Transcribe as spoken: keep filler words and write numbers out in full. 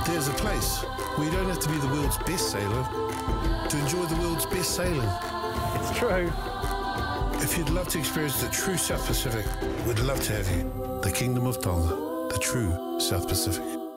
There's a place where you don't have to be the world's best sailor to enjoy the world's best sailing. It's true. If you'd love to experience the true South Pacific, we'd love to have you. The Kingdom of Tonga, the true South Pacific.